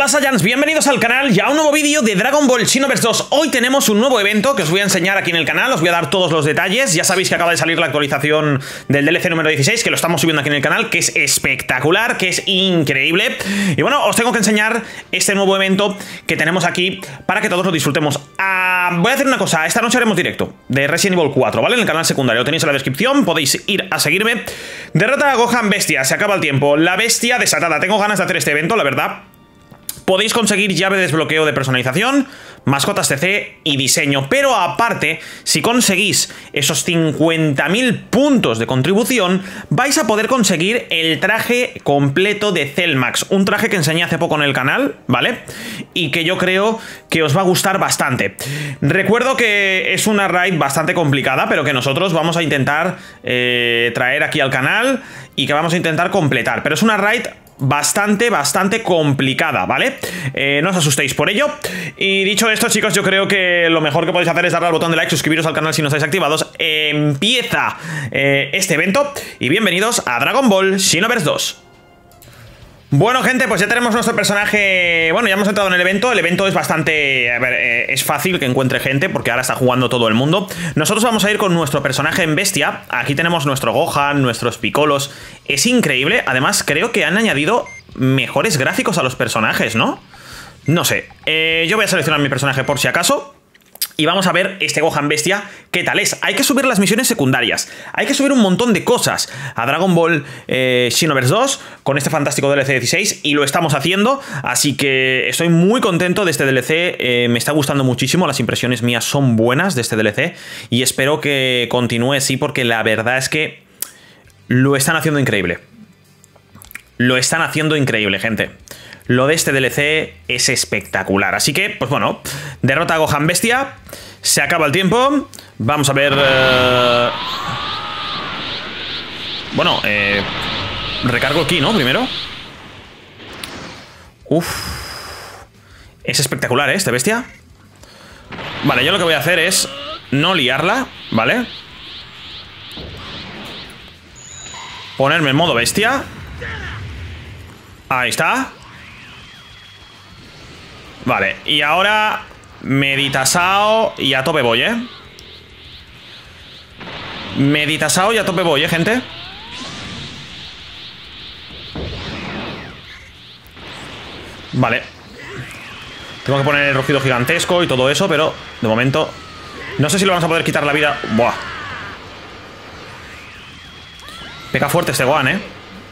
Hola Saiyans, bienvenidos al canal y a un nuevo vídeo de Dragon Ball Xenoverse 2. Hoy tenemos un nuevo evento que os voy a enseñar aquí en el canal, os voy a dar todos los detalles. Ya sabéis que acaba de salir la actualización del DLC número 16, que lo estamos subiendo aquí en el canal, que es espectacular, que es increíble. Y bueno, os tengo que enseñar este nuevo evento que tenemos aquí para que todos lo disfrutemos. Voy a hacer una cosa, esta noche haremos directo de Resident Evil 4, ¿vale? En el canal secundario, lo tenéis en la descripción, podéis ir a seguirme. Derrota a Gohan Bestia, se acaba el tiempo, la bestia desatada. Tengo ganas de hacer este evento, la verdad. Podéis conseguir llave de desbloqueo de personalización, mascotas CC y diseño. Pero aparte, si conseguís esos 50.000 puntos de contribución, vais a poder conseguir el traje completo de Cellmax. Un traje que enseñé hace poco en el canal, ¿vale? Y que yo creo que os va a gustar bastante. Recuerdo que es una raid bastante complicada, pero que nosotros vamos a intentar traer aquí al canal y que vamos a intentar completar. Pero es una raid bastante complicada, ¿vale? No os asustéis por ello. Y dicho esto, chicos, yo creo que lo mejor que podéis hacer es darle al botón de like, suscribiros al canal si no estáis activados. Empieza este evento y bienvenidos a Dragon Ball Xenoverse 2. Bueno, gente, pues ya tenemos nuestro personaje. Bueno, ya hemos entrado en el evento. El evento es bastante... A ver, es fácil que encuentre gente porque ahora está jugando todo el mundo. Nosotros vamos a ir con nuestro personaje en bestia. Aquí tenemos nuestro Gohan, nuestros Picolos. Es increíble. Además, creo que han añadido mejores gráficos a los personajes, ¿no? No sé. Yo voy a seleccionar mi personaje por si acaso. Y vamos a ver este Gohan Bestia, ¿qué tal es? Hay que subir las misiones secundarias, hay que subir un montón de cosas a Dragon Ball Xenoverse 2 con este fantástico DLC 16 y lo estamos haciendo, así que estoy muy contento de este DLC, me está gustando muchísimo, las impresiones mías son buenas de este DLC y espero que continúe así porque la verdad es que lo están haciendo increíble. Lo están haciendo increíble, gente. Lo de este DLC es espectacular. Así que, pues bueno, derrota a Gohan Bestia. Se acaba el tiempo. Vamos a ver... Bueno, recargo aquí, ¿no? Primero. Uf. Es espectacular, ¿eh? Este bestia. Vale, yo lo que voy a hacer es no liarla, ¿vale? Ponerme en modo bestia. Ahí está. Vale, y ahora Meditasao y a tope voy, ¿eh? Meditasao y a tope voy, gente. Vale. Tengo que poner el rugido gigantesco y todo eso, pero de momento no sé si lo vamos a poder quitar la vida. Buah. Pega fuerte este Gohan,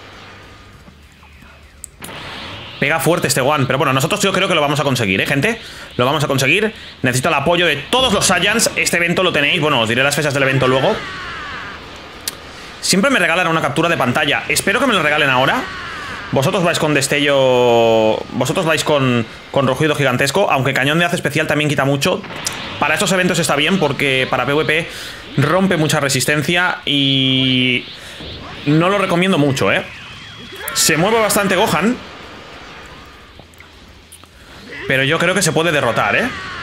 Pega fuerte este One, pero bueno, nosotros yo creo que lo vamos a conseguir, gente. Lo vamos a conseguir. Necesito el apoyo de todos los Saiyans. Este evento lo tenéis, bueno, os diré las fechas del evento luego. Siempre me regalan una captura de pantalla. Espero que me lo regalen ahora. Vosotros vais con destello... Vosotros vais con rugido gigantesco. Aunque cañón de haz especial también quita mucho. Para estos eventos está bien porque para PvP rompe mucha resistencia y... no lo recomiendo mucho, Se mueve bastante Gohan, pero yo creo que se puede derrotar,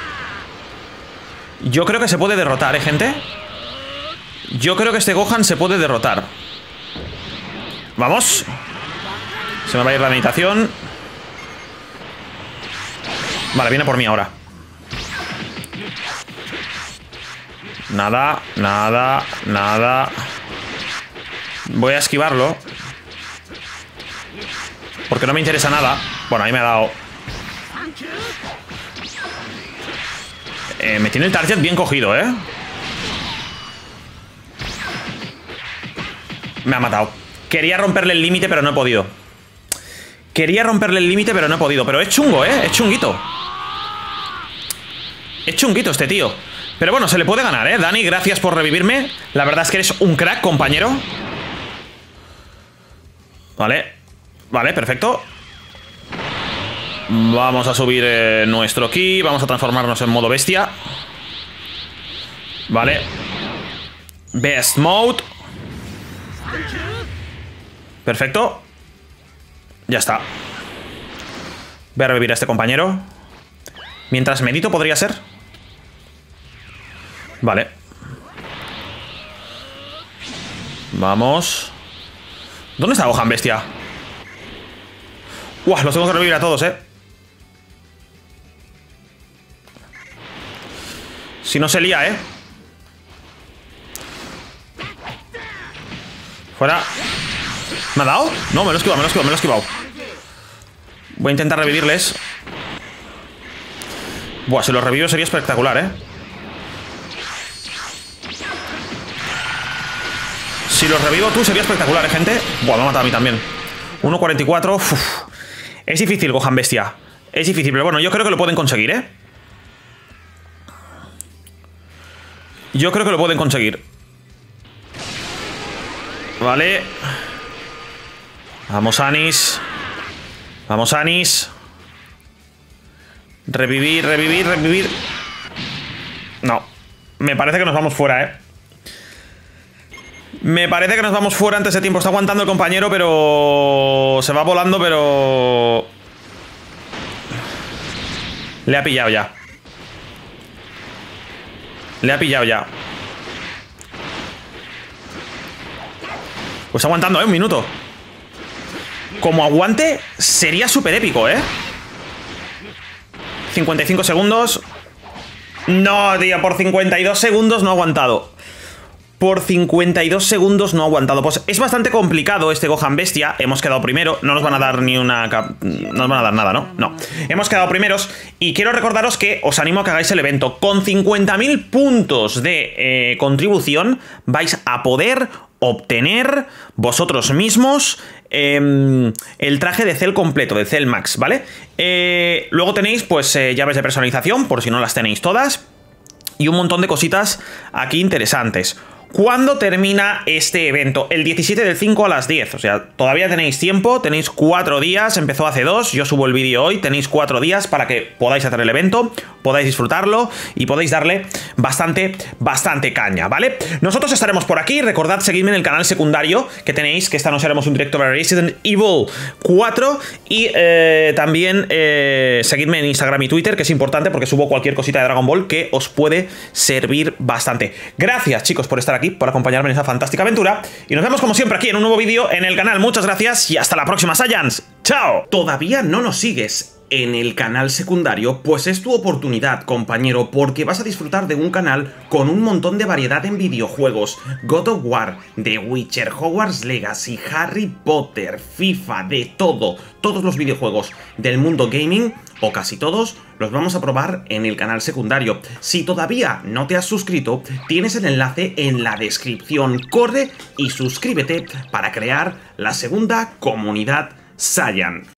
Yo creo que se puede derrotar, gente. Yo creo que este Gohan se puede derrotar. Vamos. Se me va a ir la meditación. Vale, viene por mí ahora. Nada, nada, nada. Voy a esquivarlo porque no me interesa nada. Bueno, ahí me ha dado... me tiene el target bien cogido, Me ha matado. Quería romperle el límite, pero no he podido. Quería romperle el límite, pero no he podido. Pero es chungo, es chunguito. Es chunguito este tío. Pero bueno, se le puede ganar, Dani, gracias por revivirme. La verdad es que eres un crack, compañero. Vale. Vale, perfecto. Vamos a subir nuestro ki. Vamos a transformarnos en modo bestia. Vale. Best Mode. Perfecto. Ya está. Voy a revivir a este compañero. Mientras medito podría ser. Vale. Vamos. ¿Dónde está Gohan Bestia? Los tengo que revivir a todos, Si no se lía, ¿eh? Fuera. ¿Me ha dado? No, me lo he esquivado, me lo he esquivado. Voy a intentar revivirles. Buah, si los revivo sería espectacular, ¿eh? Si los revivo tú sería espectacular, ¿eh, gente? Buah, me ha matado a mí también. 1.44. Es difícil, Gohan Bestia. Es difícil, pero bueno, yo creo que lo pueden conseguir, ¿eh? Yo creo que lo pueden conseguir. Vale. Vamos, Anis. Vamos, Anis. Revivir, revivir, revivir. No. Me parece que nos vamos fuera, ¿eh? Me parece que nos vamos fuera antes de tiempo. Está aguantando el compañero, pero... se va volando, pero... le ha pillado ya. Le ha pillado ya. Pues aguantando, un minuto. Como aguante, sería súper épico, 55 segundos. No, tío, por 52 segundos no ha aguantado. Por 52 segundos no ha aguantado. Pues es bastante complicado este Gohan Bestia. Hemos quedado primero. No nos van a dar ni una... no nos van a dar nada, ¿no? No. Hemos quedado primeros. Y quiero recordaros que os animo a que hagáis el evento. Con 50.000 puntos de contribución vais a poder obtener vosotros mismos el traje de Cell completo, de Cell Max, ¿vale? Luego tenéis pues llaves de personalización, por si no las tenéis todas. Y un montón de cositas aquí interesantes. ¿Cuándo termina este evento? El 17 del 5 a las 10. O sea, todavía tenéis tiempo, tenéis 4 días. Empezó hace 2, yo subo el vídeo hoy. Tenéis 4 días para que podáis hacer el evento, podáis disfrutarlo y podáis darle bastante caña, ¿vale? Nosotros estaremos por aquí. Recordad seguirme en el canal secundario que tenéis, que esta noche haremos un directo de Resident Evil 4. Y también seguidme en Instagram y Twitter, que es importante porque subo cualquier cosita de Dragon Ball que os puede servir bastante. Gracias, chicos, por estar aquí, por acompañarme en esta fantástica aventura. Y nos vemos como siempre aquí en un nuevo vídeo en el canal. Muchas gracias y hasta la próxima, Saiyans. ¡Chao! ¿Todavía no nos sigues en el canal secundario? Pues es tu oportunidad, compañero, porque vas a disfrutar de un canal con un montón de variedad en videojuegos. God of War, The Witcher, Hogwarts Legacy, Harry Potter, FIFA, de todo. Todos los videojuegos del mundo gaming, o casi todos, los vamos a probar en el canal secundario. Si todavía no te has suscrito, tienes el enlace en la descripción. Corre y suscríbete para crear la segunda comunidad Saiyan.